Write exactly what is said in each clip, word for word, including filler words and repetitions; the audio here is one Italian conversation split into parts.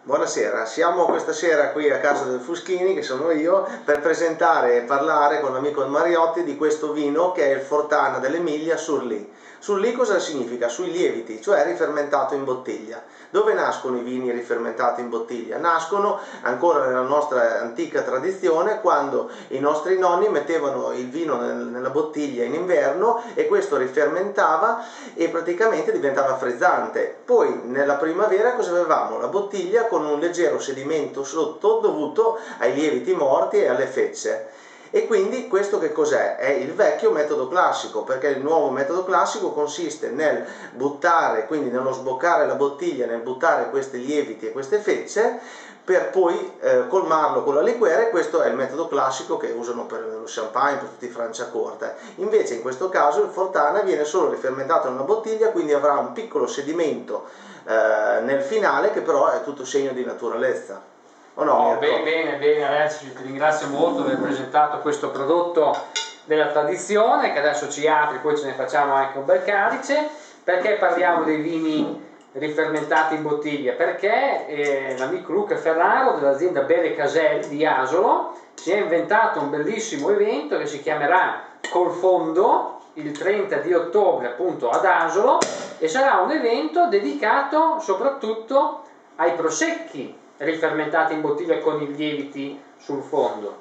Buonasera, siamo questa sera qui a casa del Fuschini, che sono io, per presentare e parlare con l'amico Mariotti di questo vino che è il Fortana dell'Emilia Surlì. Surlì cosa significa? Sui lieviti, cioè rifermentato in bottiglia. Dove nascono i vini rifermentati in bottiglia? Nascono ancora nella nostra antica tradizione, quando i nostri nonni mettevano il vino nel, nella bottiglia in inverno e questo rifermentava e praticamente diventava frizzante. Poi nella primavera cosa avevamo? La bottiglia con un leggero sedimento sotto dovuto ai lieviti morti e alle fecce. E quindi questo che cos'è? È il vecchio metodo classico, perché il nuovo metodo classico consiste nel buttare, quindi nello sboccare la bottiglia, nel buttare questi lieviti e queste fecce, per poi eh, colmarlo con la liqueur. Questo è il metodo classico che usano per lo champagne, per tutti i Franciacorta. Invece in questo caso il Fortana viene solo rifermentato in una bottiglia, quindi avrà un piccolo sedimento eh, nel finale, che però è tutto segno di naturalezza. Oh no, oh, bene, bene, bene, ragazzi, ti ringrazio molto di aver presentato questo prodotto della tradizione, che adesso ci apri, poi ce ne facciamo anche un bel calice. Perché parliamo dei vini rifermentati in bottiglia? Perché eh, l'amico Luca Ferraro dell'azienda Bere Caselli di Asolo si è inventato un bellissimo evento che si chiamerà Col Fondo il trenta di ottobre appunto ad Asolo, e sarà un evento dedicato soprattutto ai prosecchi rifermentati in bottiglia con i lieviti sul fondo.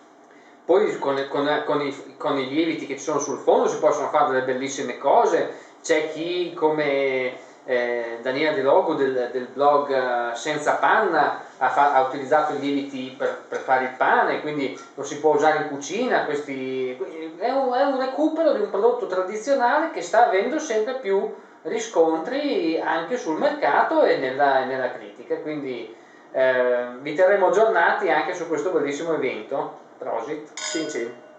Poi con, con, con, i, con i lieviti che ci sono sul fondo si possono fare delle bellissime cose. C'è chi, come eh, Daniela De Logo del, del blog uh, Senza Panna, ha, fa, ha utilizzato i lieviti per, per fare il pane, quindi lo si può usare in cucina. Questi, è, un, è un recupero di un prodotto tradizionale che sta avendo sempre più riscontri anche sul mercato e nella, nella critica, quindi eh, vi terremo aggiornati anche su questo bellissimo evento. Prosit. Sì, sì.